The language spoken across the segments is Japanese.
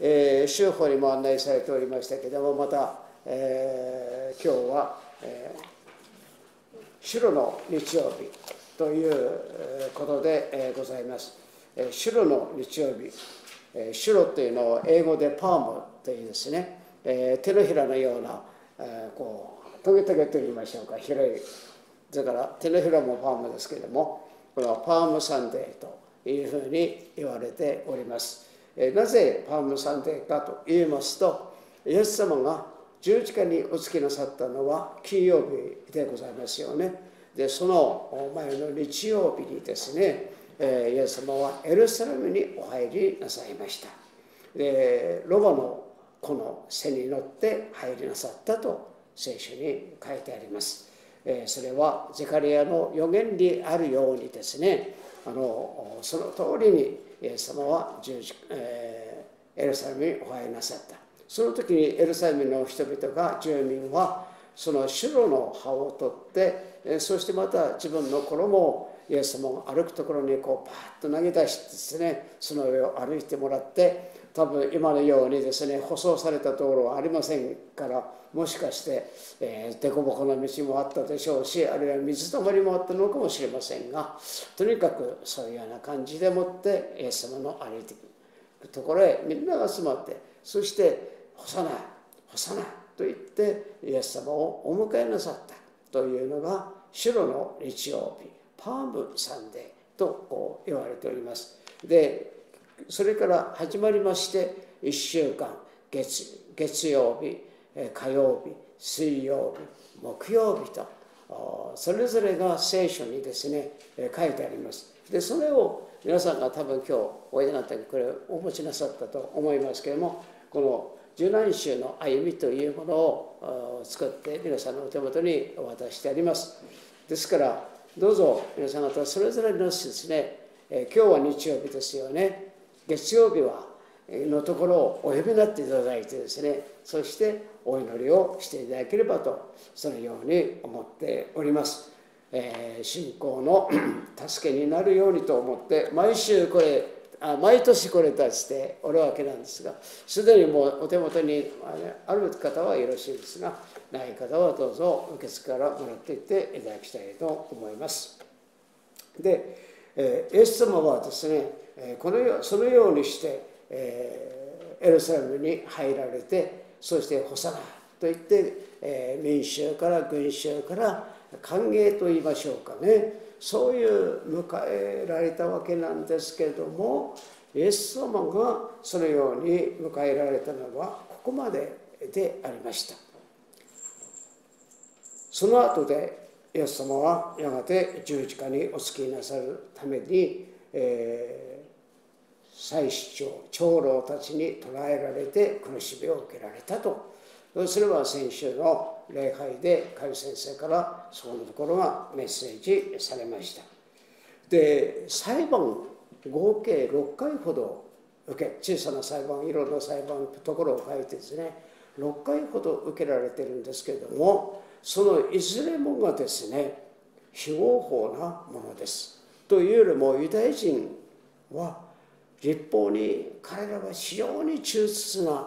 週報にも案内されておりましたけれども、また、今日は、白の日曜日ということでございます。白の日曜日、白というのは英語でパームというですね、手のひらのようなこうトゲトゲといいましょうか、広い、だから手のひらもパームですけれども、これはパームサンデーというふうに言われております。なぜパームサンデーかと言いますと、イエス様が十字架にお付きなさったのは金曜日でございますよね。で、その前の日曜日にですね、イエス様はエルサレムにお入りなさいました。で、ロバの子の背に乗って入りなさったと聖書に書いてあります。それはゼカリヤの預言にあるようにですね、その通りにイエス様はエルサレムにお入りなさった。その時にエルサレムの人々が、住民はそのシュロの葉を取って、そしてまた自分の衣をイエス様が歩くところにこうパッと投げ出してですね、その上を歩いてもらって、多分今のようにですね、舗装された道路はありませんから、もしかして凸凹の道もあったでしょうし、あるいは水たまりもあったのかもしれませんが、とにかくそういうような感じでもってイエス様の歩いていくところへみんなが集まって、そしてホサナ、ホサナと言ってイエス様をお迎えなさったというのが白の日曜日、パームサンデーとこう言われております。で、それから始まりまして1週間、月曜日、火曜日、水曜日、木曜日とそれぞれが聖書にですね書いてあります。で、それを皆さんが多分今日おいでになったこれをお持ちなさったと思いますけれども、この十何週の歩みというものを作って皆さんのお手元にお渡ししてあります。ですからどうぞ皆さん方それぞれのですね、今日は日曜日ですよね。月曜日はのところをお呼びになっていただいてですね、そしてお祈りをしていただければと、そのように思っております。信仰の助けになるようにと思って毎年これ出しておるわけなんですが、すでにもうお手元にある方はよろしいですが、ない方はどうぞ受付からもらっていっていただきたいと思います。で、イエス様はですね、そのようにしてエルサレムに入られて、そしてホサナといって、民衆から群衆から歓迎と言いましょうかね、そういう迎えられたわけなんですけれども、イエス様がそのように迎えられたのはここまででありました。その後でイエス様はやがて十字架にお付きなさるために、祭司長、長老たちに捕らえられて苦しみを受けられたと。それは先週の礼拝でカリ先生からそこのところがメッセージされました。で、裁判合計6回ほど受け、小さな裁判、いろんな裁判のところを書いてですね、6回ほど受けられてるんですけれども、そのいずれもがですね、非合法なものです。というよりもユダヤ人は立法に彼らは非常に忠実な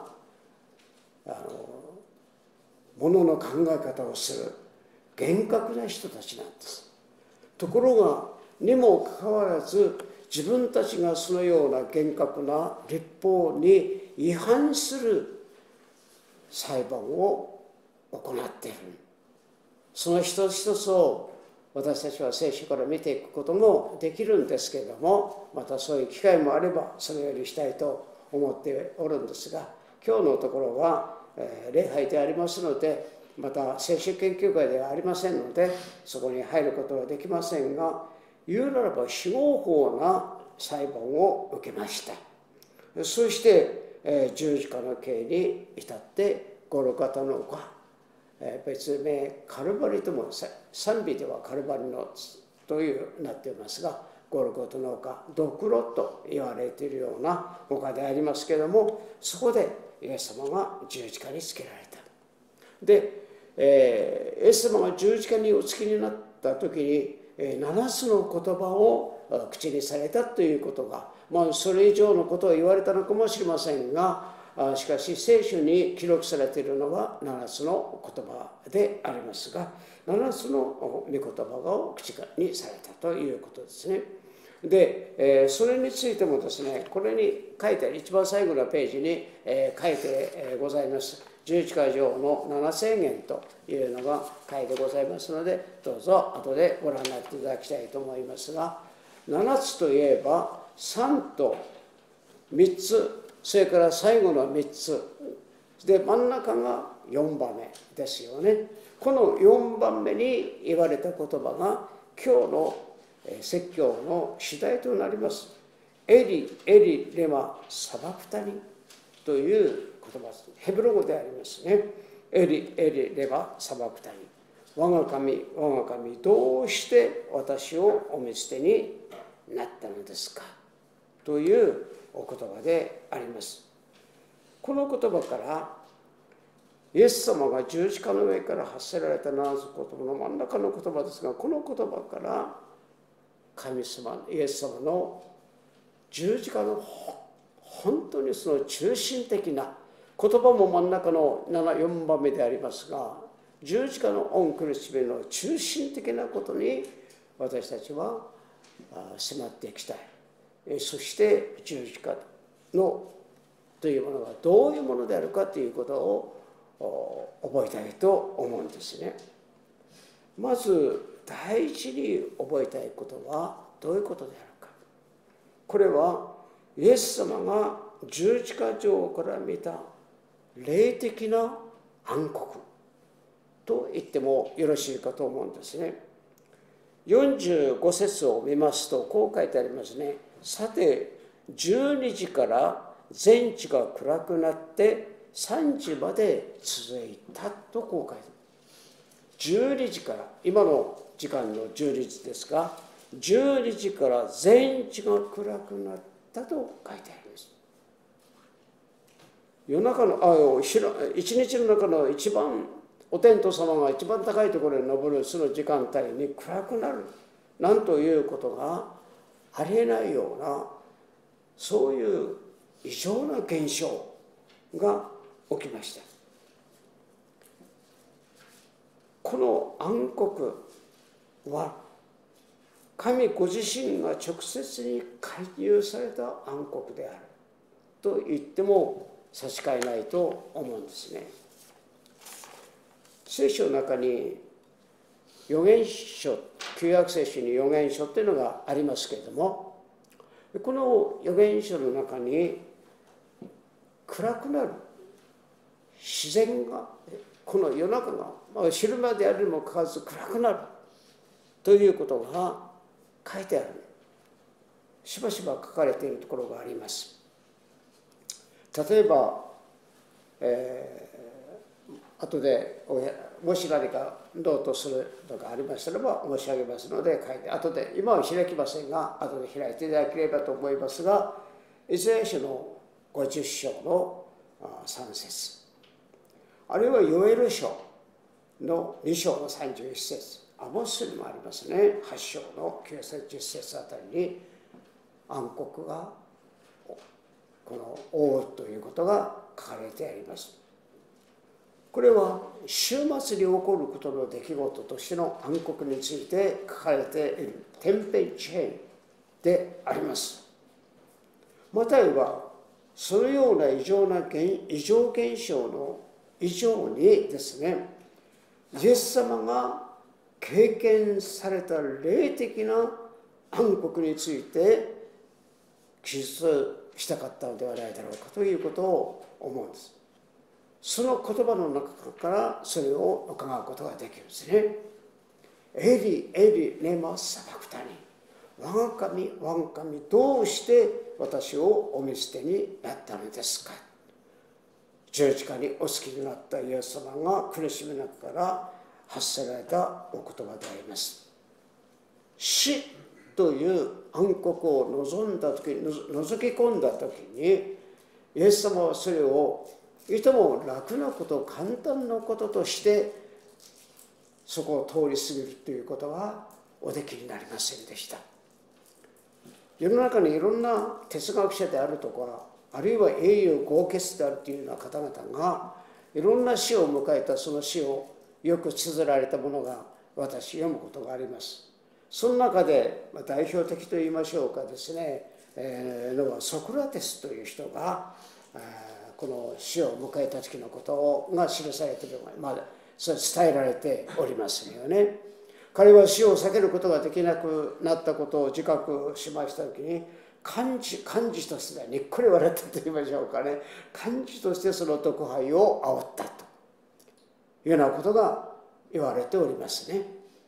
ものの考え方をする厳格な人たちなんです。ところがにもかかわらず、自分たちがそのような厳格な立法に違反する裁判を行っている。その一つ一つを私たちは聖書から見ていくこともできるんですけれども、またそういう機会もあればそのようにしたいと思っておるんですが、今日のところは礼拝でありますので、また聖書研究会ではありませんので、そこに入ることはできませんが、言うならば非合法な裁判を受けました。そして十字架の刑に至ってゴルゴタの丘、別名カルバリとも、賛美ではカルバリのというなっていますが、ゴルゴタの丘、ドクロと言われているような丘でありますけれども、そこでイエス様が十字架につけられた。で、イエス様が十字架におつきになった時に7つの言葉を口にされたということが、それ以上のことを言われたのかもしれませんが、 しかし聖書に記録されているのは7つの言葉でありますが、7つの御言葉が口にされたということですね。で、それについてもですね、これに書いてある一番最後のページに書いてございます。11箇条の7宣言というのが書いてございますので、どうぞ後でご覧になっていただきたいと思いますが、7つといえば3と3つ、それから最後の3つで、真ん中が4番目ですよね。この4番目に言われた言葉が今日の説教の主題となります。エリ、エリ、レマ、サバクタニという言葉です。ヘブル語でありますね。エリ、エリ、レマ、サバクタニ。我が神、我が神、どうして私をお見捨てになったのですかというお言葉であります。この言葉からイエス様が十字架の上から発せられた7つの言葉の真ん中の言葉ですが、この言葉から神様、イエス様の十字架の本当にその中心的な言葉も真ん中の4番目でありますが、十字架の御苦しみの中心的なことに私たちは迫っていきたい。そして十字架のというものがどういうものであるかということを覚えたいと思うんですね。まず第一に覚えたいことはどういうことであるか。これはイエス様が十字架上から見た霊的な暗黒と言ってもよろしいかと思うんですね。45節を見ますとこう書いてありますね。さて12時から全地が暗くなって3時まで続いたとこう書いてある。12時から、今の時間の12時ですが、12時から全地が暗くなったと書いてあります。夜中の一日の中の一番お天道様が一番高いところに登るその時間帯に暗くなるなんということがありえないような、そういう異常な現象が起きました。この暗黒は神ご自身が直接に介入された暗黒であると言っても差し支えないと思うんですね。聖書の中に預言書、旧約聖書に預言書というのがありますけれども、この預言書の中に暗くなる自然が、この夜中が、昼間であるにもかかわらず暗くなるということが書いてある。しばしば書かれているところがあります。例えば、後でもし何かノートするのがありましたらば申し上げますので書いて、後で今は開きませんが後で開いていただければと思いますが、イザヤ書の50章の3節、あるいはヨエル書の2章の31節、アモスにもありますね、8章の9節10節あたりに暗黒がこの覆うということが書かれてあります。これは週末に起こることの出来事としての暗黒について書かれているテンペイチェーンであります。マタイはそのような異常現象の以上にですね、イエス様が経験された霊的な暗黒について記述したかったのではないだろうかということを思うんです。その言葉の中からそれを伺うことができるんですね。エリ、エリ、レマ、サバクタニ。我が神、我が神、どうして私をお見捨てになったのですか。十字架にお好きになったイエス様が苦しみの中から発せられたお言葉であります。死という暗黒を覗き込んだ時に、イエス様はそれをいとも楽なこと、簡単なこととしてそこを通り過ぎるということはおできになりませんでした。世の中にいろんな哲学者であるとかあるいは英雄豪傑であるというような方々がいろんな死を迎えたその死をよく綴られたものが私読むことがあります。その中で代表的といいましょうかですね、のはソクラテスという人がこの死を迎えた時のことが記されているのが、それ伝えられておりますよね。彼は死を避けることができなくなったことを自覚しました時に、幹事としてにっこり笑ったと言いましょうかね、幹事としてその毒杯を煽ったというようなことが言われておりますね。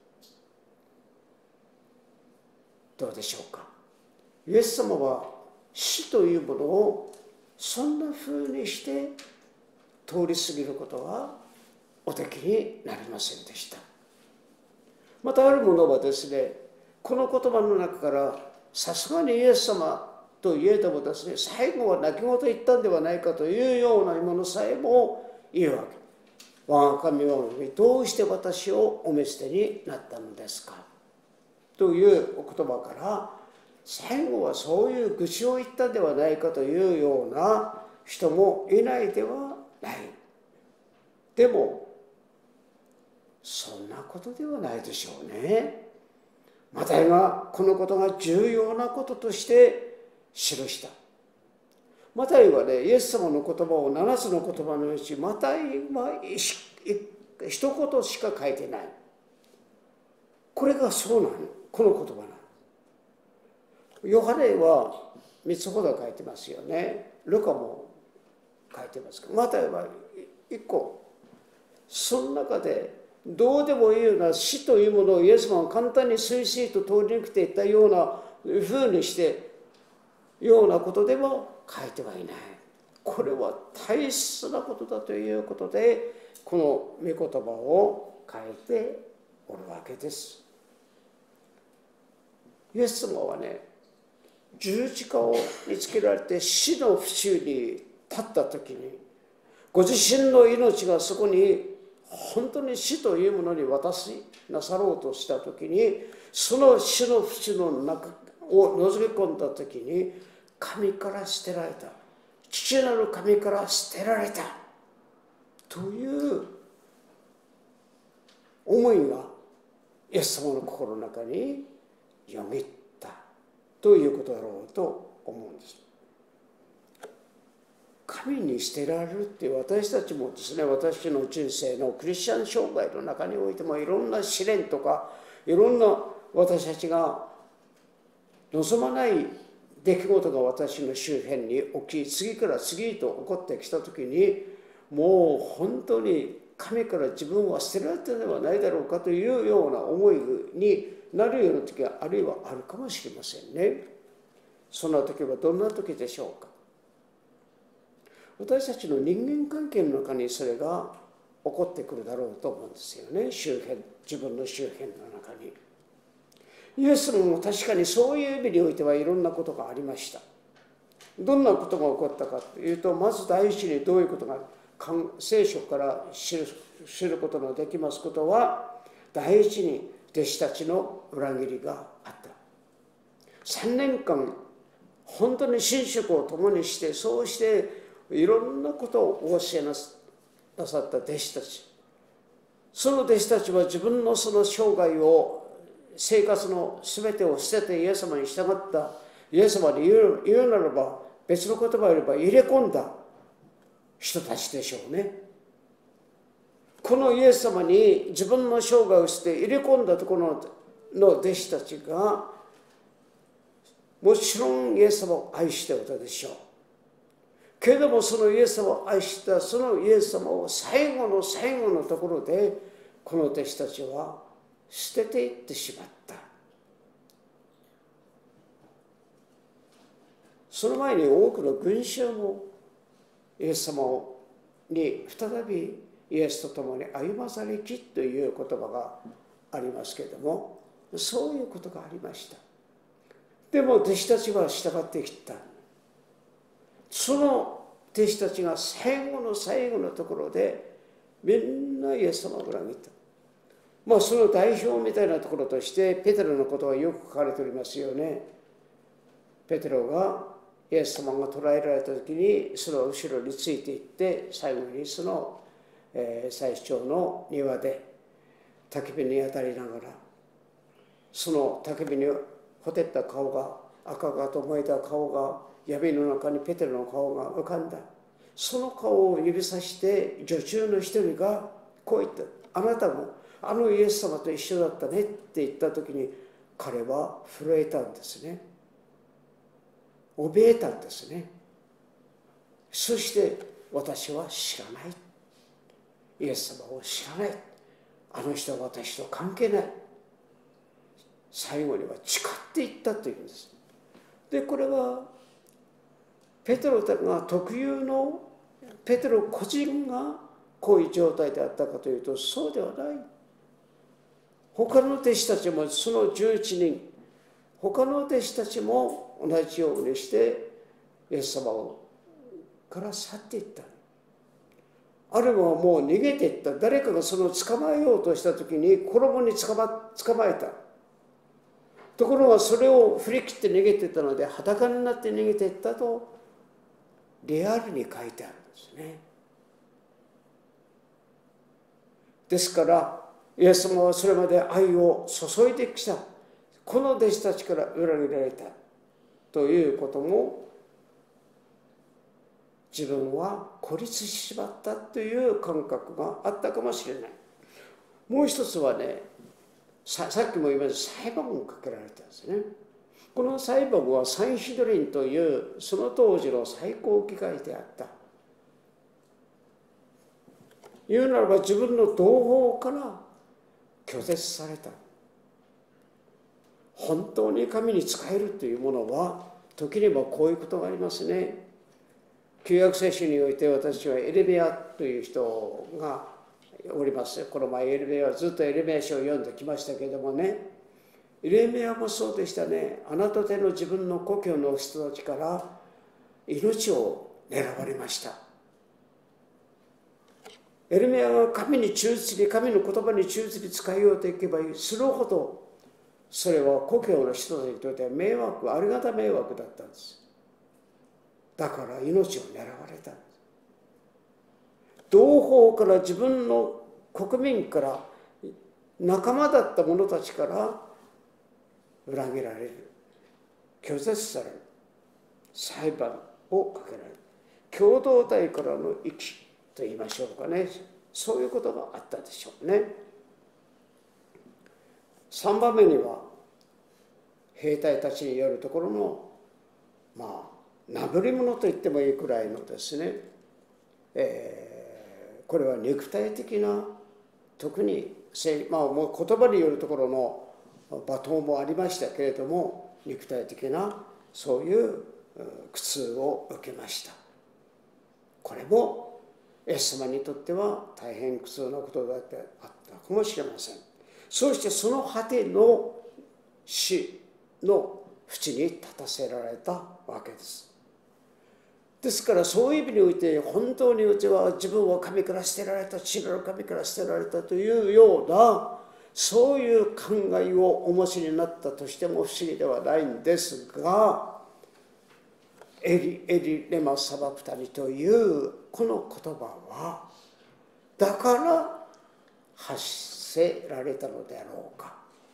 どうでしょうか。イエス様は死というものをそんなふうにして通り過ぎることはおできになりませんでした。またある者はですね、この言葉の中からさすがにイエス様といえどもですね、最後は泣き言言ったんではないかというようなものさえも言うわけ。我が神はどうして私をお召し手になったのですかというお言葉から、最後はそういう愚痴を言ったんではないかというような人もいないではない。でもそんなことではないでしょうね。マタイがこのことが重要なこととして記した。マタイはね、イエス様の言葉を7つの言葉のうち、マタイは一言しか書いてない。これがそうなの、この言葉なの。ヨハネは3つほど書いてますよね。ルカも書いてますけど、マタイは1個。その中でどうでもいいような死というものをイエス様が簡単にスイスイと通り抜けていったようなふうにしてようなことでも書いてはいない。これは大切なことだということでこの御言葉を書いておるわけです。イエス様はね、十字架につけられて死の府中に立った時に、ご自身の命がそこに本当に死というものに渡しなさろうとした時に、その死の淵の中を覗き込んだ時に、神から捨てられた、父なる神から捨てられたという思いがイエス様の心の中によぎったということだろうと思うんです。神に捨てられるっていう私たちもですね、私の人生のクリスチャン生涯の中においてもいろんな試練とかいろんな私たちが望まない出来事が私の周辺に起き、次から次へと起こってきた時に、もう本当に神から自分は捨てられたのではないだろうかというような思いになるような時があるいはあるかもしれませんね。そんな時はどんな時でしょうか。私たちの人間関係の中にそれが起こってくるだろうと思うんですよね。自分の周辺の中に。イエスも確かにそういう意味においてはいろんなことがありました。どんなことが起こったかというと、まず第一にどういうことが聖書から知ることのできますことは、第一に弟子たちの裏切りがあった。3年間本当に寝食を共にして、そうしていろんなことをお教えなさった弟子たち、その弟子たちは自分のその生涯を、生活の全てを捨ててイエス様に従った、イエス様に言うならば別の言葉を言えば入れ込んだ人たちでしょうね。このイエス様に自分の生涯を捨て入れ込んだところの弟子たちが、もちろんイエス様を愛しておったでしょうけれども、そのイエス様を愛したそのイエス様を最後の最後のところでこの弟子たちは捨てていってしまった。その前に多くの群衆もイエス様に再びイエスと共に歩まされきという言葉がありますけれども、そういうことがありました。でも弟子たちは従ってきた。その弟子たちが最後の最後のところでみんなイエス様を裏切った。その代表みたいなところとしてペテロのことはよく書かれておりますよね。ペテロがイエス様が捕らえられた時にその後ろについていって、最後にその、祭司長の庭で焚き火に当たりながら、その焚き火にほてった顔が、赤々と燃えた顔が、闇の中にペテロの顔が浮かんだ。その顔を指さして女中の一人がこう言った。あなたもあのイエス様と一緒だったねって言った時に、彼は震えたんですね。怯えたんですね。そして私は知らない。イエス様を知らない。あの人は私と関係ない。最後には誓っていったというんです。で、これはペテロが特有のペテロ個人がこういう状態であったかというと、そうではない。他の弟子たちも、その11人、他の弟子たちも同じようにしてイエス様から去っていった。あるいはもう逃げていった。誰かがその捕まえようとした時に衣に捕まえた。ところがそれを振り切って逃げていったので、裸になって逃げていったとリアルに書いてあるんですね。ですからイエス様はそれまで愛を注いできた。この弟子たちから裏切られたということも、自分は孤立してしまったという感覚があったかもしれない。もう一つはね、さっきも言いました裁判をかけられたんですね。この裁判はサンヒドリンというその当時の最高議会であった。言うならば自分の同胞から拒絶された。本当に神に仕えるというものは時にもこういうことがありますね。旧約聖書において私はエレミヤという人がおります。この前エレミヤはずっとエレミヤ書を読んできましたけれどもね、エレミヤもそうでしたね。あなた手の自分の故郷の人たちから命を狙われました。エレミヤが神に忠実に、神の言葉に忠実に使いようといけばするほど、それは故郷の人たちにとっては迷惑、ありがた迷惑だったんです。だから命を狙われたんです。同胞から、自分の国民から、仲間だった者たちから裏切られる、拒絶される、裁判をかけられる、共同体からの遺棄と言いましょうかね。そういうことがあったでしょうね。3番目には兵隊たちによるところのなぶり物と言ってもいいくらいのですね、これは肉体的な、特にもう言葉によるところの罵倒もありましたけれども、肉体的なそういう苦痛を受けました。これもイエス様にとっては大変苦痛なことだってあったかもしれません。そしてその果ての死の淵に立たせられたわけです。ですからそういう意味において、本当にうちは自分は神から捨てられた、父なる神から捨てられたというような、そういう考えをお持ちになったとしても不思議ではないんですが、エリレマサバクタニというこの言葉はだから発せられたのであろうか。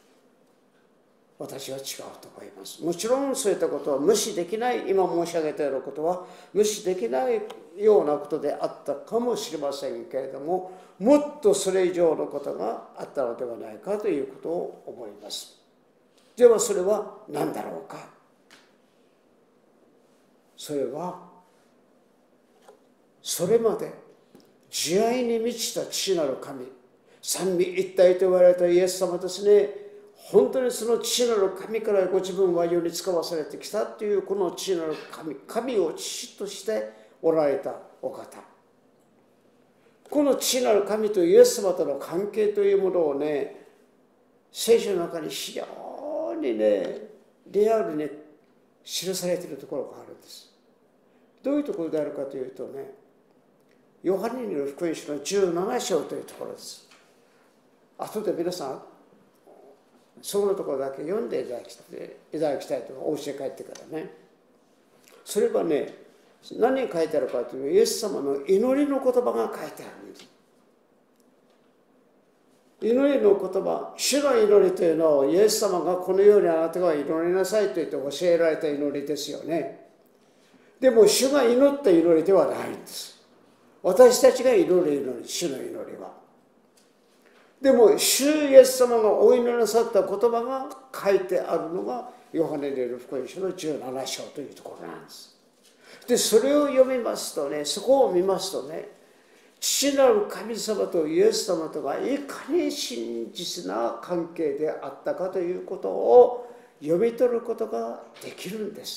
私は違うと思います。もちろんそういったことは無視できない、今申し上げたようなことは無視できないようなことであったかもしれませんけれども、もっとそれ以上のことがあったのではないかということを思います。ではそれは何だろうか。それはそれまで慈愛に満ちた父なる神、三位一体と言われたイエス様ですね。本当にその父なる神からご自分は世に使わされてきたというこの父なる神を父としておられたお方。この父なる神とイエス様との関係というものをね、聖書の中に非常にね、リアルに記されているところがあるんです。どういうところであるかというとね、ヨハネによる福音書の17章というところです。後で皆さんそのところだけ読んでいただきたいと、お家へ帰ってからね。 それはね、何に書いてあるかというと、イエス様の祈りの言葉が書いてあるんです。祈りの言葉、主の祈りというのをイエス様がこのようにあなたが祈りなさいと言って教えられた祈りですよね。でも主が祈った祈りではないんです。私たちが祈る祈り、主の祈りは。でも主イエス様がお祈りなさった言葉が書いてあるのがヨハネによる福音書の17章というところなんです。で、それを読みますとね、そこを見ますとね、父なる神様とイエス様とがいかに真実な関係であったかということを読み取ることができるんです。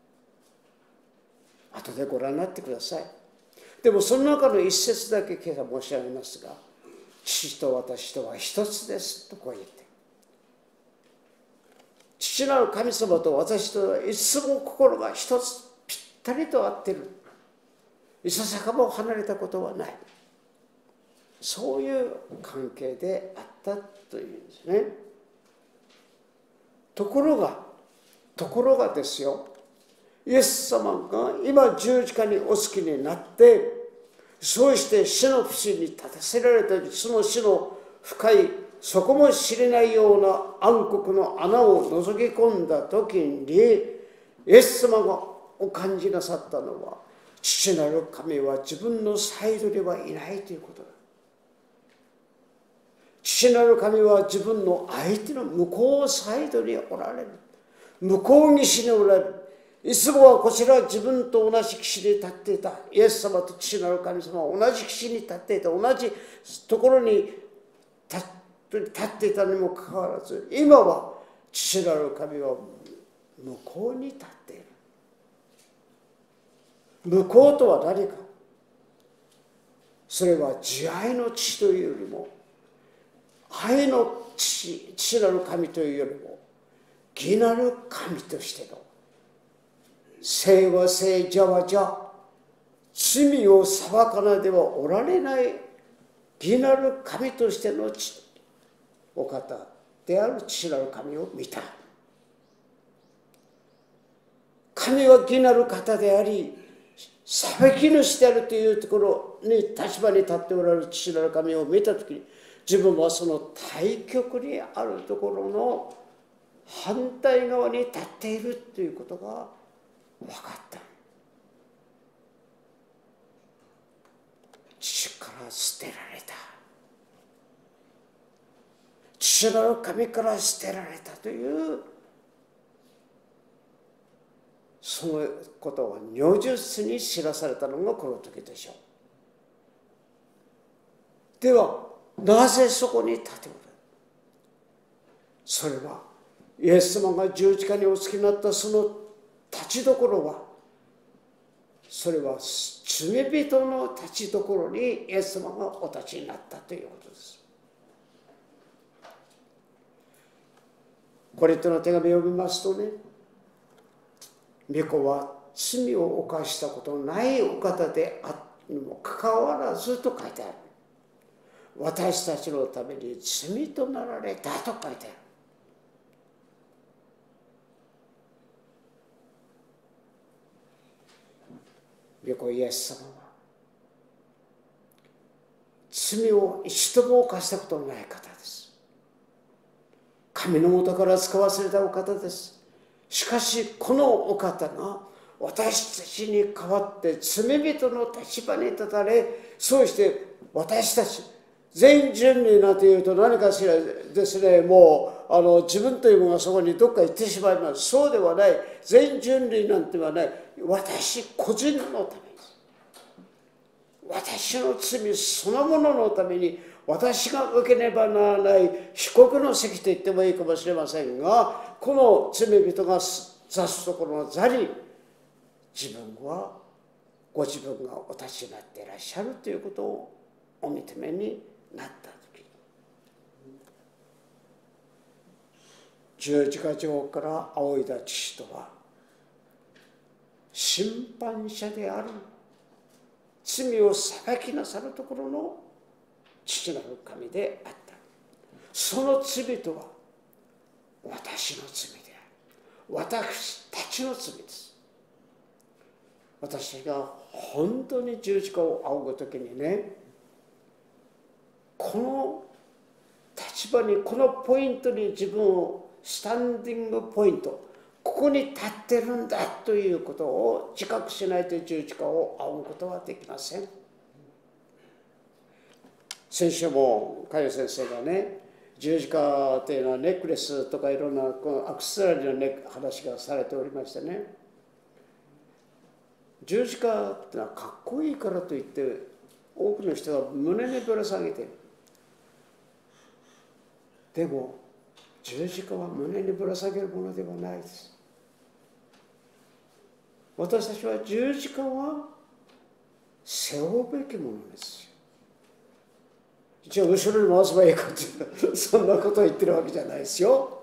後でご覧になってください。でもその中の一節だけ今朝申し上げますが、父と私とは一つですとこう言って、父なる神様と私とはいつも心が一つぴったりと合っている。いささかも離れたことはない。そういう関係であったというんですね。ところがですよ、イエス様が今十字架にお付きになって、そうして死の淵に立たせられた時、その死の深い底も知れないような暗黒の穴を覗き込んだ時に、イエス様がお感じなさったのは、父なる神は自分のサイドにはいないということだ。父なる神は自分の相手の向こうサイドにおられる。向こう岸におられる。いつもはこちら自分と同じ岸に立っていた。イエス様と父なる神様は同じ岸に立っていた。同じところに立っていたにもかかわらず、今は父なる神は向こうに立っている。向こうとは何か。それは慈愛の父というよりも、愛の父なる神というよりも、義なる神としての、聖は聖、邪は邪、罪を裁かなではおられない義なる神としてのお方である父なる神を見た。神は義なる方であり、裁き主であるというところに立場に立っておられる父なる神を見たときに、自分はその対極にあるところの反対側に立っているということが分かった。父から捨てられた。父なる神から捨てられたというそのことを如実に知らされたのがこの時でしょう。ではなぜそこに立っておる？それはイエス様が十字架にお付きになったその立ちどころは、それは罪人の立ちどころにイエス様がお立ちになったということです。コリントの手紙を読みますとね、御子は罪を犯したことのないお方であるにもかかわらずと書いてある。私たちのために罪となられたと書いてある。御子イエス様は罪を一度も犯したことのない方です。神の元から使わされたお方です。しかしこのお方が私たちに代わって罪人の立場に立たれ、そうして私たち全人類なんていうと何かしらですね、もう自分というものがそこにどっか行ってしまいます。そうではない。全人類なんてはない。私個人のために、私の罪そのもののために、私が受けねばならない被告の席と言ってもいいかもしれませんが、この罪人が座すところの座にご自分がお立ちになっていらっしゃるということをお認めになった時、十字架上から仰いだ父とは審判者である、罪を裁きなさるところの父なる神であった。その罪とは私の罪である。私たちの罪です。 私が本当に十字架を仰ぐときにね、この立場に、このポイントに自分を、スタンディングポイント、ここに立ってるんだということを自覚しないと十字架を仰ぐことはできません。先週も佳代先生がね、十字架というのはネックレスとかいろんなアクセサリーの話がされておりましてね、十字架ってのはかっこいいからといって多くの人が胸にぶら下げている。でも十字架は胸にぶら下げるものではないです。私たちは十字架は背負うべきものですよ。一応後ろに回せばいいかっていうそんなことを言ってるわけじゃないですよ。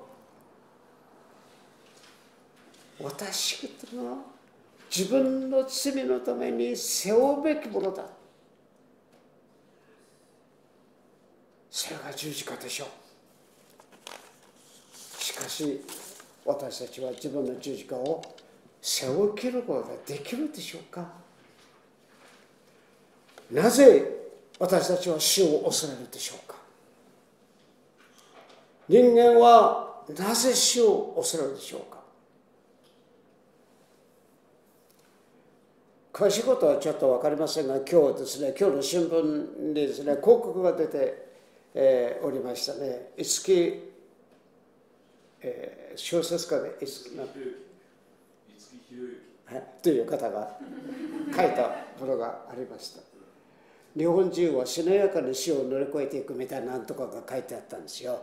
私というのは自分の罪のために背負うべきものだ。それが十字架でしょう。しかし私たちは自分の十字架を背負い切ることができるでしょうか。なぜ私たちは死を恐れるでしょうか。人間はなぜ死を恐れるでしょうか。詳しいことはちょっと分かりませんが、今日ですね、今日の新聞にですね、広告が出て、おりましたね。五木、小説家で五木ひろゆきという方が書いたものがありました。日本人はしなやかに死を乗り越えていくみたいななんとかが書いてあったんですよ。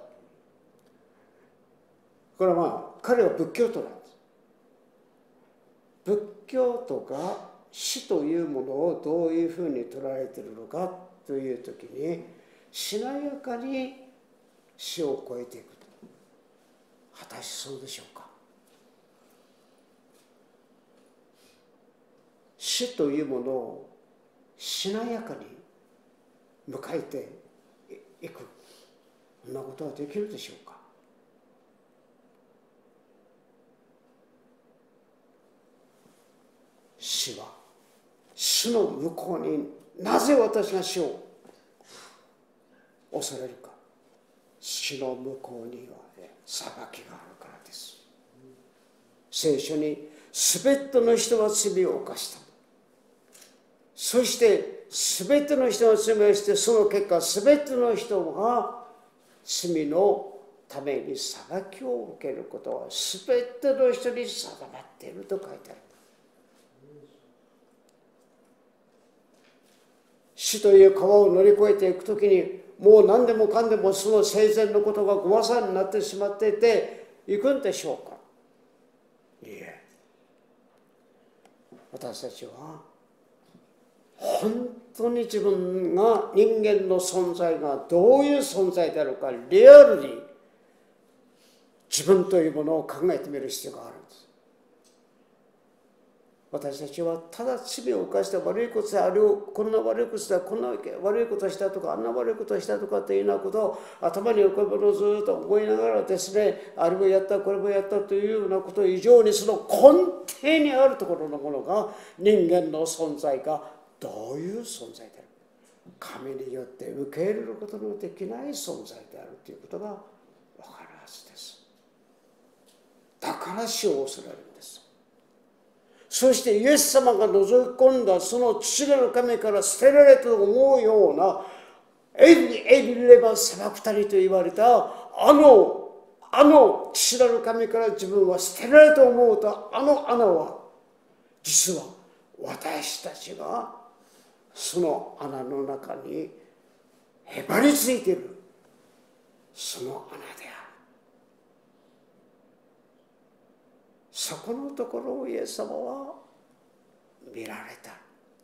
これはまあ彼は仏教徒なんです。仏教徒が死というものをどういうふうに捉えているのかという時に、しなやかに死を超えていくと。果たしてそうでしょうか。死というものをしなやかに迎えていく、そんなことはできるでしょうか。死は、死の向こうになぜ私が死を恐れるか。死の向こうには、裁きがあるからです。聖書に全ての人は罪を犯した。そして全ての人が罪をして、その結果全ての人が罪のために裁きを受けることは全ての人に定まっていると書いてある。死という川を乗り越えていくときに、もう何でもかんでもその生前のことがごまさになってしまっていていくんでしょうか。いいえ、私たちは本当に自分が、人間の存在がどういう存在であるか、リアルに自分というものを考えてみる必要があるんです。私たちはただ罪を犯して悪いことで、あれをこんな悪いことした、こんな悪いことしたとか、あんな悪いことしたとかっていうようなことを頭に浮かぶのをずっと思いながらですね、あれもやったこれもやったというようなこと以上に、その根底にあるところのものが、人間の存在がどういう存在である、神によって受け入れることのできない存在であるということが分かるはずです。だから死を恐れるんです。そしてイエス様が覗き込んだその父なる神から捨てられたと思うような、エリレバサバクタリと言われたあの父なる神から自分は捨てられたと思うと、あの穴は実は私たちがその穴の中にへばりついているその穴である。そこのところをイエス様は見られた。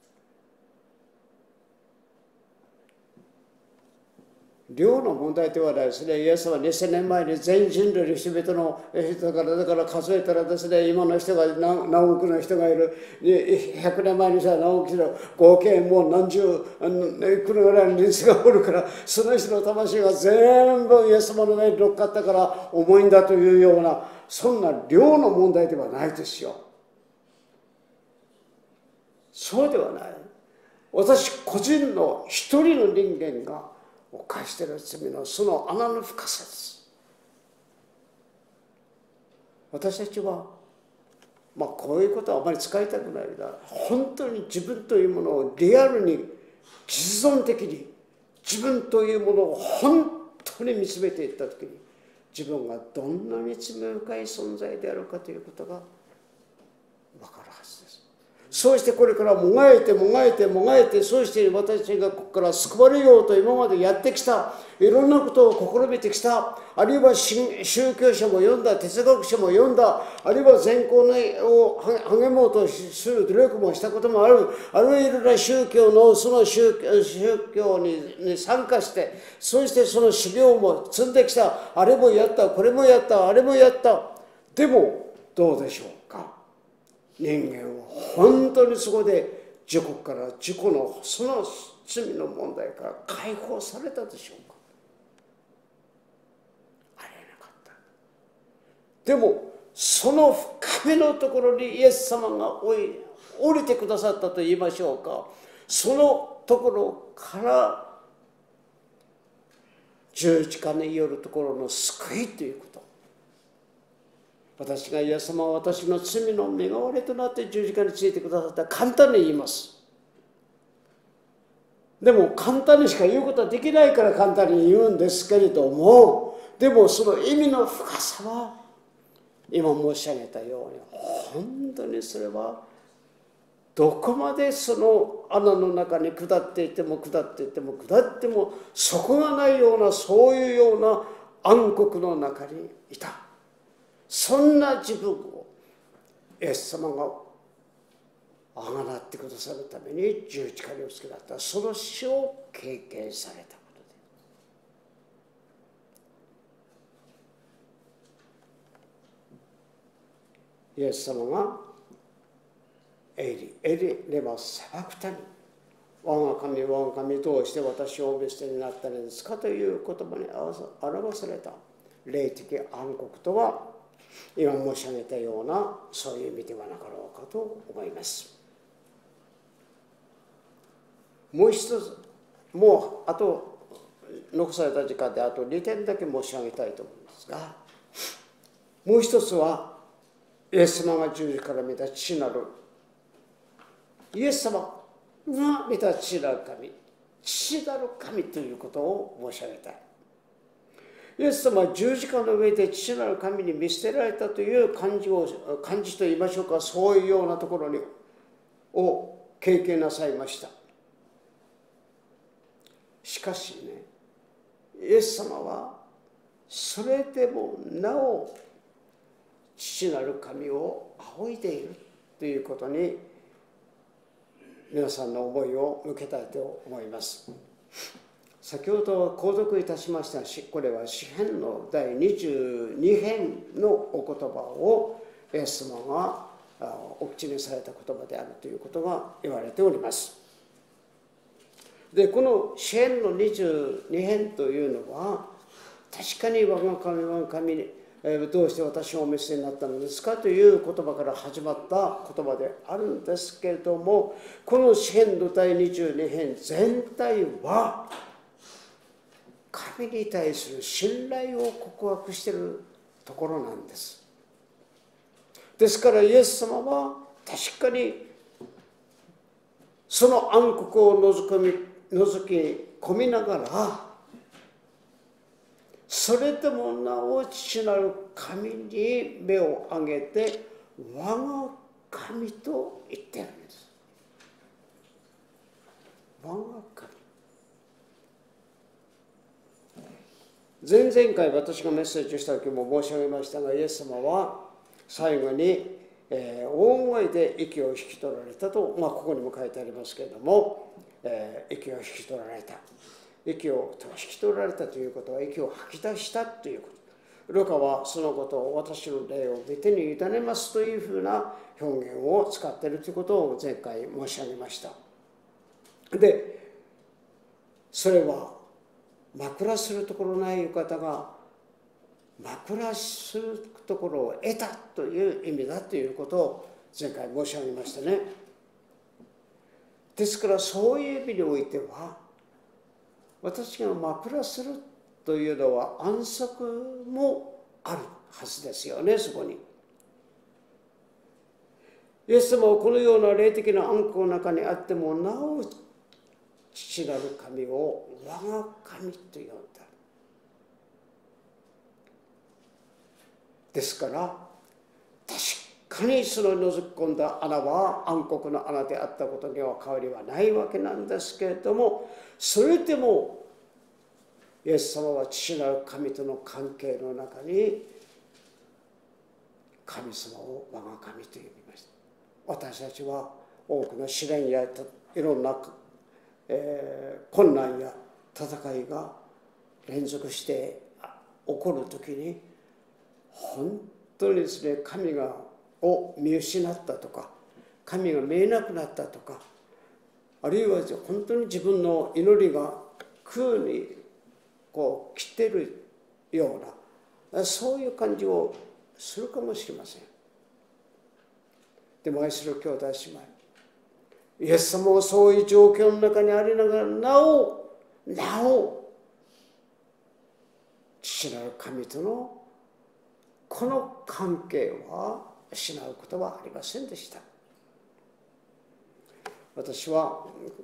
量の問題ではないですね。イエスは2000年前に全人類の人々の人だから数えたらですね、今の人が何億の人がいる、100年前にさ何億の合計もう何十いくらぐらいの人数がおるから、その人の魂が全部イエス様の上に乗っかったから重いんだというような、そんな量の問題ではないですよ。 そうではない。私個人の一人の人間が犯している罪のその穴の深さです。私たちはこういうことはあまり使いたくないが、本当に自分というものをリアルに実存的に自分というものを本当に見つめていったときに、自分がどんなに罪深い存在であるかということが分かるはずです。そうしてこれからもがいてもがいてもがいて、そうして私たちがここから救われようと今までやってきた、いろんなことを試みてきた、あるいは宗教者も読んだ、哲学者も読んだ、あるいは善行を励もうとする努力もしたこともある、あるいはいろんな宗教のその宗教に参加して、そしてその修行も積んできた、あれもやった、これもやった、あれもやった。でもどうでしょうか。人間は本当にそこで自己から自己のその罪の問題から解放されたでしょうか。ありえなかった。でもその深めのところにイエス様が降りてくださったと言いましょうか。そのところから十字架によるところの救いということ。私がイエス様は私の罪の身代わりとなって十字架についてくださった。簡単に言います。でも簡単にしか言うことはできないから簡単に言うんですけれども、でもその意味の深さは今申し上げたように、本当にそれはどこまでその穴の中に下っていっても下っていっても下っても底がないような、そういうような暗黒の中にいた。そんな自分をイエス様があがなってくださるために十字架におつけだった。その死を経験されたことで、イエス様がエリエリレバサバクタニ、我が神我が神どうして私をお見捨てになったのですかという言葉に表された霊的暗黒とは、今申し上げたようなそういう意味ではなかろうかと思います。もう一つ、もうあと残された時間であと2点だけ申し上げたいと思いますが、もう一つはイエス様が十字から見た父なるイエス様が見た父なる神、父なる神ということを申し上げたい。イエス様は十字架の上で父なる神に見捨てられたという感じと言いましょうか、そういうようなところを経験なさいました。しかしね、イエス様はそれでもなお父なる神を仰いでいるということに皆さんの思いを向けたいと思います。先ほど購読いたしましたこれは詩編の第22編のお言葉をイエス様がお口にされた言葉であるということが言われております。でこの詩編の22編というのは、確かに我が神我が神にどうして私をお見捨てになったのですかという言葉から始まった言葉であるんですけれども、この詩編の第22編全体は神に対する信頼を告白しているところなんです。ですからイエス様は確かにその暗黒を覗き込みながら、それでもなお父なる神に目を上げて我が神と言っているんです。我が神。前々回私がメッセージした時も申し上げましたが、イエス様は最後に大声で息を引き取られたと、ここにも書いてありますけれども、息を引き取られた。息を引き取られたということは息を吐き出したということ。ルカはそのことを私の霊を御手に委ねますというふうな表現を使っているということを前回申し上げました。で、それは枕するところない浴衣が枕するところを得たという意味だということを前回申し上げましたね。 ですからそういう意味においては、私が枕するというのは安息もあるはずですよね、そこに。イエス様はこのような霊的な暗黒の中にあってもなお父なる神を我が神と呼んだ。ですから確かにその覗き込んだ穴は暗黒の穴であったことには変わりはないわけなんですけれども、それでもイエス様は父なる神との関係の中に神様を我が神と呼びました。私たちは多くの試練やいろんな、困難や戦いが連続して起こるときに、本当にですね、神を見失ったとか、神が見えなくなったとか、あるいは本当に自分の祈りが空にこう来ているような、そういう感じをするかもしれません。でも愛する兄弟姉妹、イエス様もそういう状況の中にありながら、なお父なる神とのこの関係は失うことはありませんでした。私は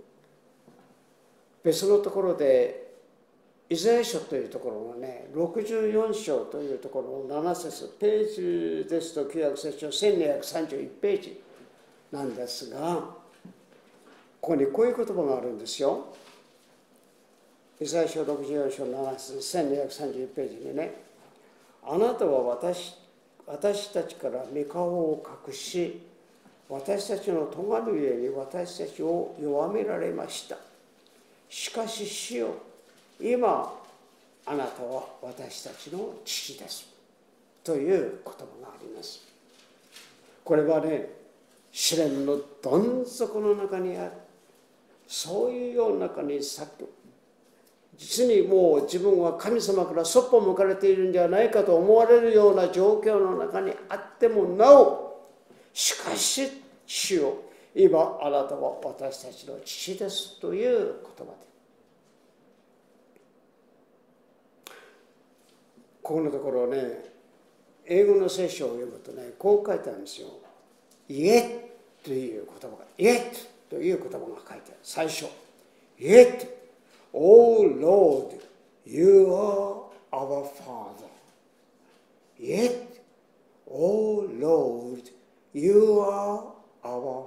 別のところでイザヤ書というところのね、64章というところの7節、ページですと旧約聖書1231ページなんですが、ここにこういう言葉があるんですよ。イザヤ書64章7節1231ページにね、あなたは私たちから御顔を隠し、私たちの咎るゆえに私たちを弱められました。しかし主よ、今あなたは私たちの父ですという言葉があります。これはね、試練のどん底の中にある、そういうような中に実にもう自分は神様からそっぽ向かれているんじゃないかと思われるような状況の中にあってもなお、しかし主よ、今あなたは私たちの父ですという言葉で、ここのところね、英語の聖書を読むとね、こう書いてあるんですよ。Yet という言葉が、Yet という言葉が書いてある。最初、Yet, O Lord, you are our Father. Yet, O Lord, you are our Father.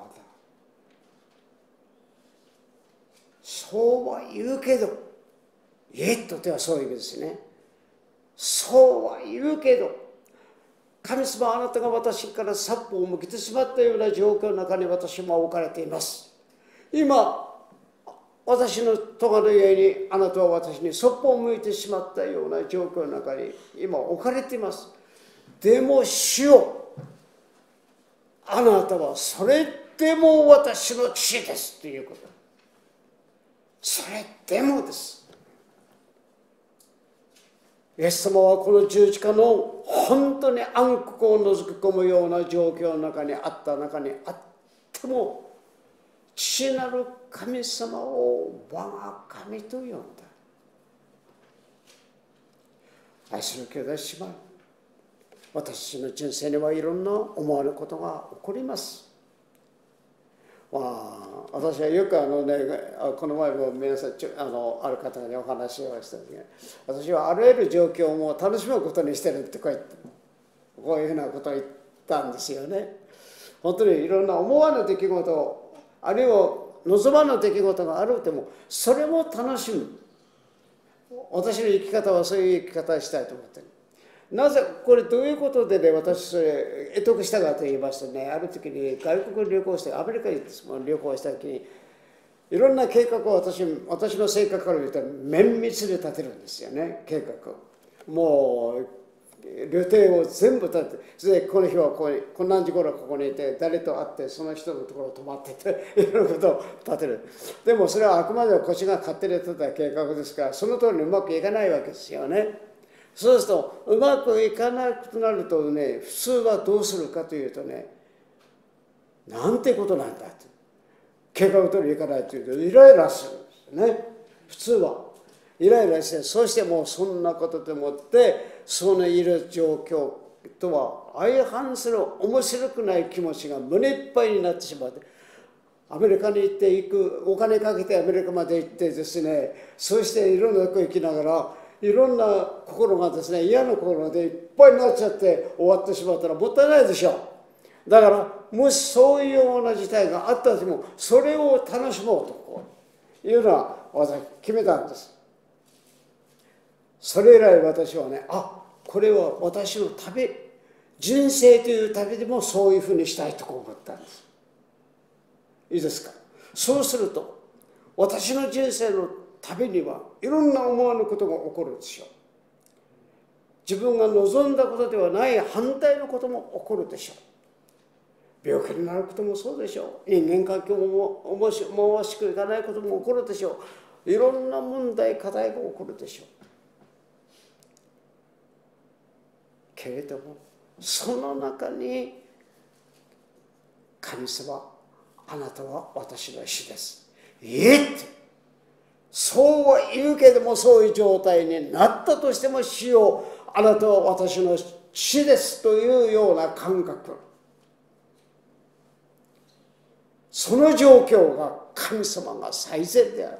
そうは言うけど、Yet とはそういう意味ですね。そうは言うけど、神様、あなたが私から殺法を向けてしまったような状況の中に私も置かれています。今、私の咎のゆえにあなたは私にそっぽを向いてしまったような状況の中に今置かれています。でも主よ、あなたはそれでも私の父ですということ。それでもです。イエス様はこの十字架の本当に暗黒を覗き込むような状況の中にあっても、父なる神様を我が神と呼んだ。愛する兄弟姉妹、私の人生にはいろんな思わぬことが起こります。私はよくこの前も皆さんある方にお話をした時に、私はあらゆる状況をもう楽しむことにしてるってこういうふうなことを言ったんですよね。本当にいろんな思わぬ出来事、あるいは望まぬ出来事があるでも、それも楽しむ。私の生き方はそういう生き方をしたいと思っている。なぜこれどういうことでね、私それ得得したかと言いますとね、ある時に外国に旅行して、アメリカに旅行した時に、いろんな計画を私の性格から言うと綿密で立てるんですよね、計画を。もう予定を全部立てて、それでこの日はこん何時頃ここにいて、誰と会ってその人のところに泊まってて、いろんなことを立てる。でもそれはあくまでもこっちが勝手に立てた計画ですから、その通りにうまくいかないわけですよね。そうするとうまくいかなくなるとね、普通はどうするかというとね、なんてことなんだと。 計画通りいかないというとイライラするんですよね。普通はイライラして、そしてもうそんなことでもってそのいる状況とは相反する面白くない気持ちが胸いっぱいになってしまって、アメリカに行ってお金かけてアメリカまで行ってですね、そしていろんなとこ行きながらいろんな心がですね、嫌な心でいっぱいになっちゃって終わってしまったらもったいないでしょ。だからもしそういうような事態があったとしても、それを楽しもうとこういうのは私決めたんです。それ以来私はね、これは私の旅、人生という旅でもそういうふうにしたいと思ったんです。いいですか。そうすると私の人生の旅にはいろんな思わぬことが起こるでしょう。自分が望んだことではない反対のことも起こるでしょう。病気になることもそうでしょう。人間関係も思わしくいかないことも起こるでしょう。いろんな問題課題が起こるでしょう。けれどもその中に神様、あなたは私の主です。そうは言うけども、そういう状態になったとしても、主よ、あなたは私の主ですというような感覚、その状況が神様が最善である。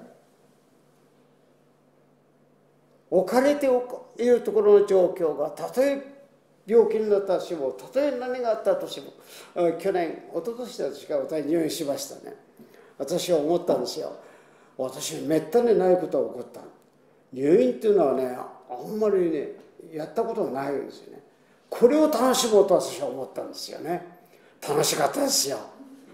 置かれているところの状況が、たとえ病気になったとしても、たとえ何があったとしても、去年、一昨年だとしか私入院しましたね。私は思ったんですよ。私にめったにないことが起こった。入院っていうのはね、あんまりね、やったことがないんですよね。これを楽しもうと私は思ったんですよね。楽しかったですよ。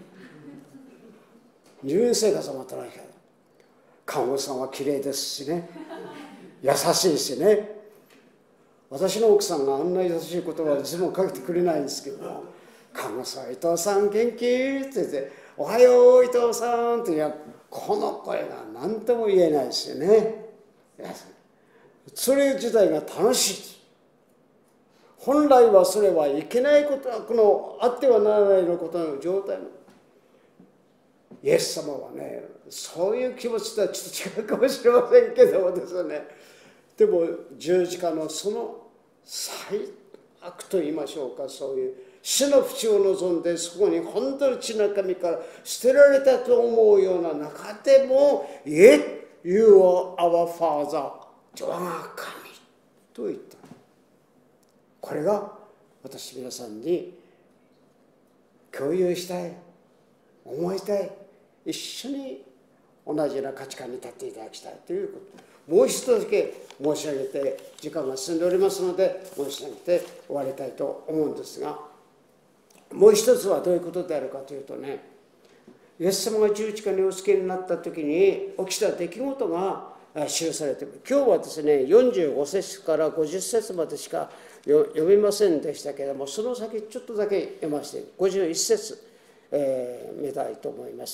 入院生活も楽しかった。看護師さんは綺麗ですしね、優しいしね。私の奥さんがあんな優しい言葉をいつもかけてくれないんですけども、看護師さん、伊藤さん元気って言って、おはよう伊藤さんって言う、この声が何とも言えないですよね。それ自体が楽しい。本来はそれはいけないこと、このあってはならないのことの状態の。イエス様はね、そういう気持ちとはちょっと違うかもしれませんけどもですね、でも十字架のその最悪と言いましょうか、そういう死の淵を望んで、そこに本当に血の神から捨てられたと思うような中でも、Yet you are our Father、我が神と言った。これが私皆さんに共有したい、思いたい、一緒に同じような価値観に立っていただきたいということ。もう一つだけ申し上げて、時間が進んでおりますので申し上げて終わりたいと思うんですが、もう一つはどういうことであるかというとね、イエス様が十字架にお付けになった時に起きた出来事が記されている。今日はですね、45節から50節までしか読みませんでしたけれども、その先ちょっとだけ読ませて、51節、見たいと思います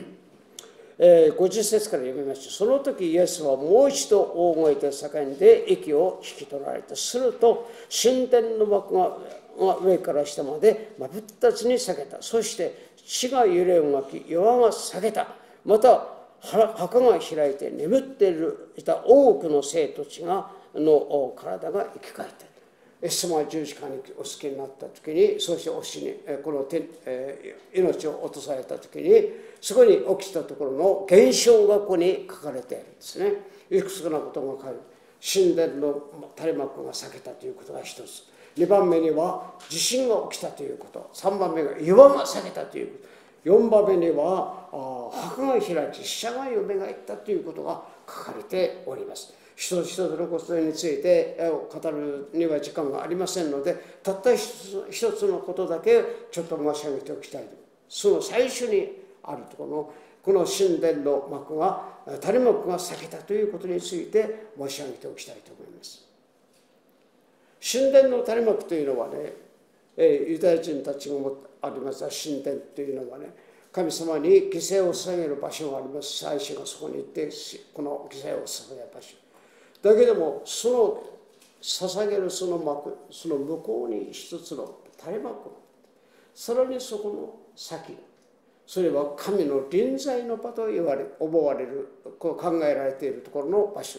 。50節から読みました。その時イエスはもう一度大声で叫んで息を引き取られた。すると神殿の幕が上から下まで真ぶったちに裂けた。そして地が揺れ動き、岩が裂けた。また墓が開いて眠っていた多くの生徒たちの体が生き返った。イエス様が十字架にお付けになった時に、そしてお死にこの命を落とされた時に、そこに起きたところの現象がここに書かれているんですね。いくつかのことが書かれる。神殿の垂れ幕が裂けたということが一つ、2番目には地震が起きたということ、3番目が岩が裂けたということ、4番目には墓が開き死者がよみがえったということが書かれております。一つ一つのことについて語るには時間がありませんので、たった一つのことだけちょっと申し上げておきたい。その最初にあるところのこの神殿の幕が垂れ幕が裂けたということについて申し上げておきたいと思います。神殿の垂れ幕というのはね、ユダヤ人たちがあります神殿というのはね、神様に犠牲を捧げる場所があります。祭司がそこに行ってこの犠牲を捧げる場所だけども、その捧げるその幕、その向こうに一つの垂れ幕、さらにそこの先、 それは神の臨在の場と思われる、こう考えられているところの場所。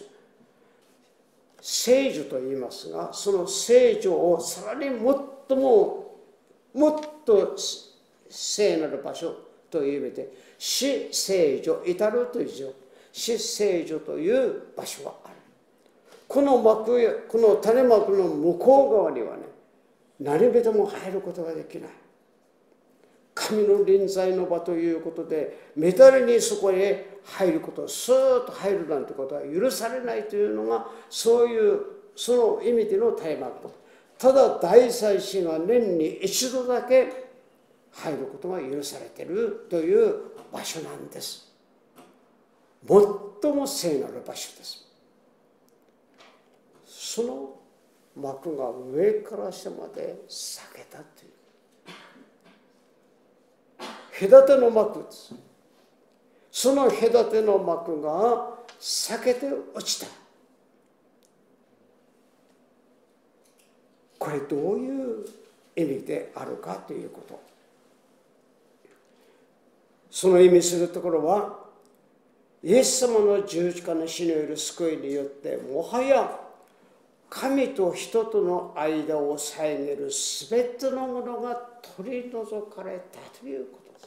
聖所と言いますが、その聖所をさらにもっと聖なる場所という意味で、至聖所、至るという字、至聖所という場所がある。この幕、この種幕の向こう側にはね、何人も入ることができない。神の臨在の場ということで、めたにそこへ入ること、スーッと入るなんてことは許されないというのが、その意味での種幕。ただ大祭司が年に一度だけ入ることが許されているという場所なんです。最も聖なる場所です。その幕が上から下まで裂けたという。隔ての幕です。その隔ての幕が裂けて落ちた。これどういう意味であるかということ。その意味するところは、イエス様の十字架の死による救いによって、もはや神と人との間を遮るすべてのものが取り除かれたということです。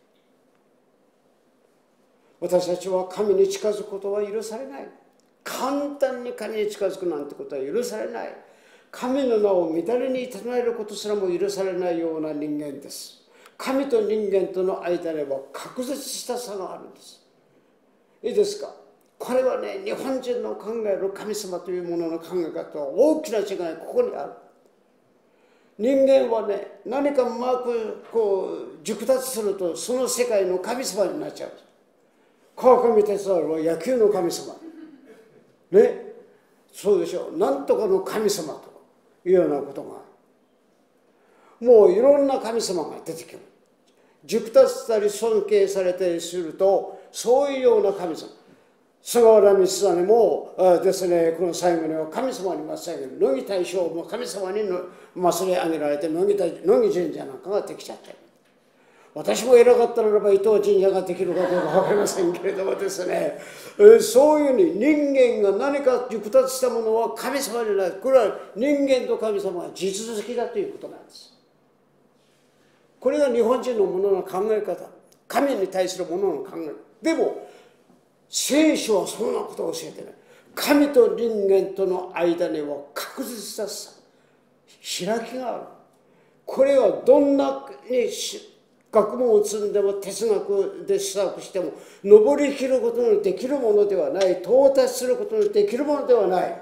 私たちは神に近づくことは許されない。簡単に神に近づくなんてことは許されない。神の名を乱れに唱えることすらも許されないような人間です。神と人間との間には隔絶した差があるんです。いいですか。これはね、日本人の考える神様というものの考え方は大きな違いがここにある。人間はね、何かうまく熟達するとその世界の神様になっちゃう。川上哲治は野球の神様ね、そうでしょう、なんとかの神様というようなことがある。もういろんな神様が出てくる。熟達したり尊敬されたりすると、そういうような神様、菅原道真もですね、この最後には神様に祭り上げる、乃木大将も神様に祭り上げられて、乃木神社なんかができちゃってる。私も偉かったならば伊藤神社ができるかどうか分かりませんけれどもですね、そういうふうに人間が何か熟達したものは神様になる。これは人間と神様は地続きだということなんです。これが日本人のものの考え方、神に対するものの考え方。でも聖書はそんなことを教えてない。神と人間との間には確実さ、開きがある。これはどんなに学問を積んでも哲学で施策しても登りきることのできるものではない。到達することのできるものではない。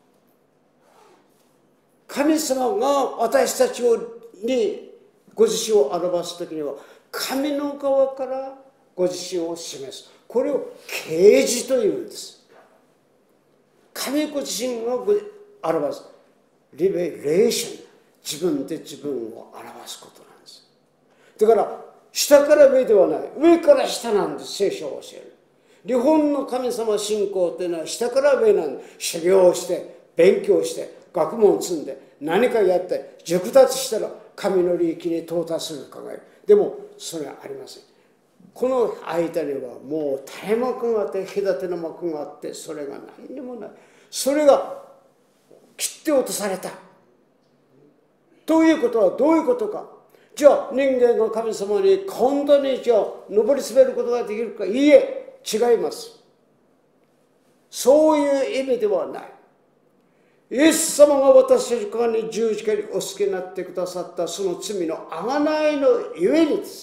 神様が私たちにご自身を表すときには神の側からご自身を示す。これを啓示というんです。神ご自身が表す。リベレーション。自分で自分を表すことなんです。だから下から上ではない。上から下なんです。聖書を教える。日本の神様信仰というのは下から上なんです。修行して勉強して学問を積んで何かやって熟達したら神の領域に到達する考え。でもそれはありません。この間にはもう垂れ幕があって隔ての幕があって、それが何にもない。それが切って落とされたということはどういうことか。じゃあ人間が神様に本当にじゃあ上り滑ることができるか。いいえ、違います。そういう意味ではない。イエス様が私たち側に十字架にお付けになってくださったその罪の贖いのゆえにです。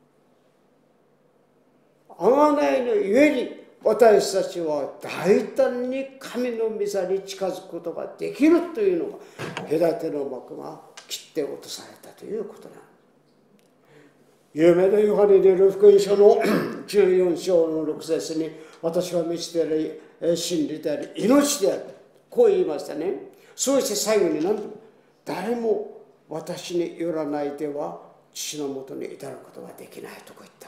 贖いのゆえに私たちは大胆に神の御座に近づくことができるというのが隔ての幕が切って落とされたということなんです。有名なヨハネによる福音書の14章の6節に、私は道であり真理であり命である、こう言いましたね。そうして最後に何とも、誰も私によらないでは父のもとに至ることができないとこう言った。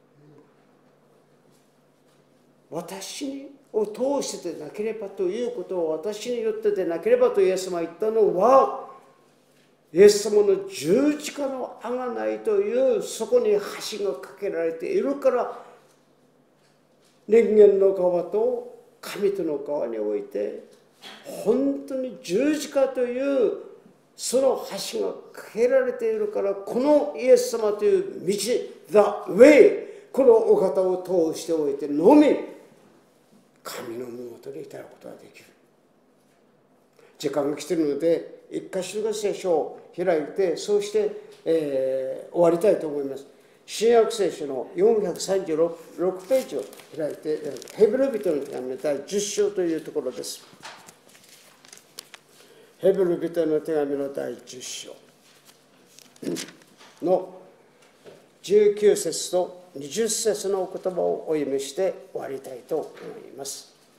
私を通してでなければということを、私によってでなければとイエス様は言ったのは、 イエス様の十字架の贖いというそこに橋が架けられているから、人間の側と神との側において本当に十字架というその橋が架けられているから、このイエス様という道、The Way、このお方を通しておいてのみ神の身元に至ることができる。時間が来ているので一箇所が聖書を開いて、そうして、終わりたいと思います。新約聖書の436ページを開いて、ヘブル人の手紙の第10章というところです。ヘブル人の手紙の第10章の19節と20節のお言葉をお読みして終わりたいと思います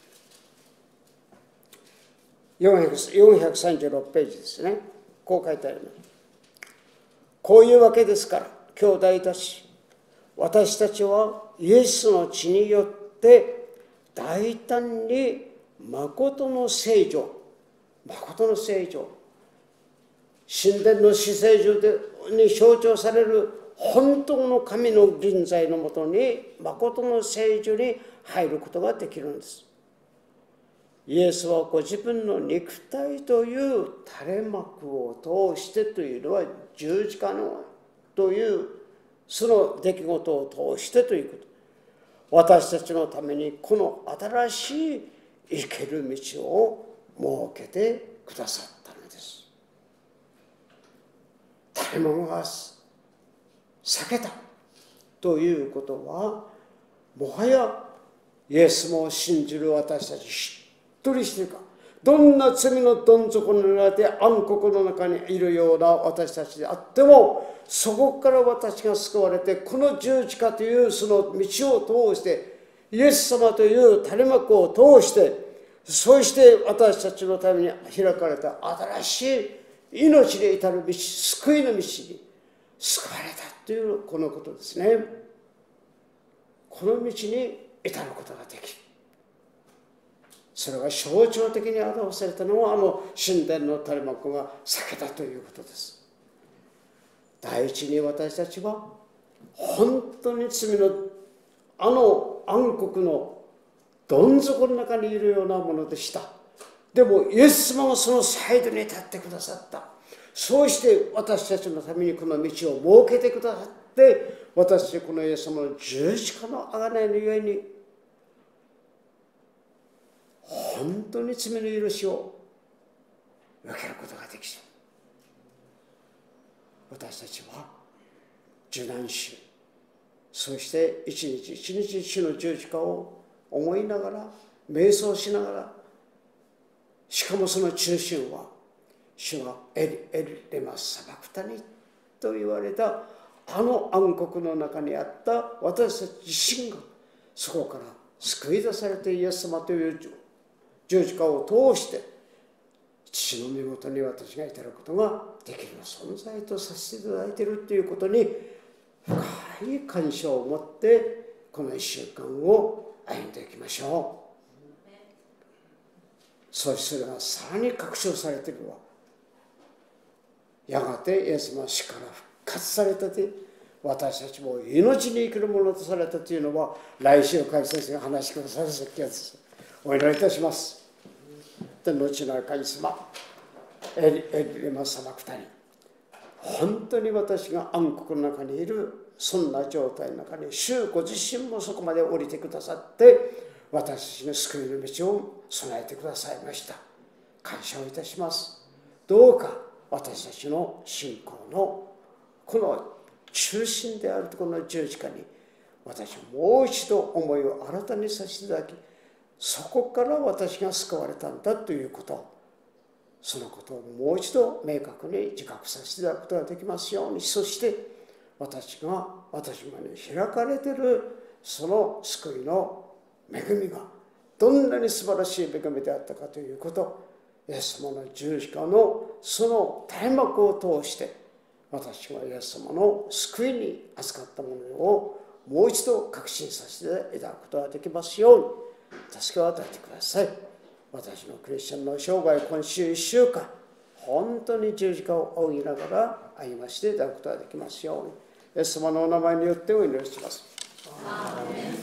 。436ページですね。こう書いてあります。こういうわけですから、兄弟たち、私たちはイエスの血によって大胆に誠の聖女、誠の聖女、神殿の至聖所に象徴される本当の神の臨在のもとに誠の聖女に入ることができるんです。イエスはご自分の肉体という垂れ幕を通してというのは十字架のというその出来事を通してということ。私たちのためにこの新しい生ける道を設けてくださったのです。垂れ幕が避けたということは、もはやイエスも信じる私たち一人一人がどんな罪のどん底の中で暗黒の中にいるような私たちであっても、そこから私が救われて、この十字架というその道を通して、イエス様という垂れ幕を通して、そして私たちのために開かれた新しい命に至る道、救いの道に救われたというこのことですね。この道に至ることができる。それが象徴的に表されたのは、神殿の垂れ幕が裂けたということです。第一に私たちは本当に罪の暗黒のどん底の中にいるようなものでした。でもイエス様がそのサイドに立ってくださった。そうして私たちのためにこの道を設けてくださって、私たちこのイエス様の十字架の贖いのゆえに本当に罪の許しを受けることができる。私たちは受難し、そして一日一日主の十字架を思いながら、瞑想しながら、しかもその中心は主がエリエリレマサバクタニと言われた暗黒の中にあった私たち自身がそこから救い出されて、イエス様という十字架を通して父の身元に私が至ることができる存在とさせていただいているということに深い感謝を持ってこの1週間を歩んでいきましょう。そしてそれがさらに確証されているのは、やがてイエス様は死から復活されたと、私たちも命に生きるものとされたというのは、来週会先生が話してくださる説教です。お祈りいたします。で、後の神様、エリレマ様2人、本当に私が暗黒の中にいるそんな状態の中に、主ご自身もそこまで降りてくださって、私たちの救いの道を備えてくださいました。感謝をいたします。どうか私たちの信仰のこの中心であるこの十字架に、私はもう一度思いを新たにさせていただき、そこから私が救われたんだということ、そのことをもう一度明確に自覚させていただくことができますように、そして私が私まで開かれているその救いの恵みがどんなに素晴らしい恵みであったかということ、イエス様の十字架のその垂れ幕を通して私がイエス様の救いに預かったものをもう一度確信させていただくことができますように助けを与えてください。私のクリスチャンの生涯、今週1週間本当に十字架を仰ぎながら歩ましていただくことができますように、イエス様のお名前によってお祈りします。アーメン。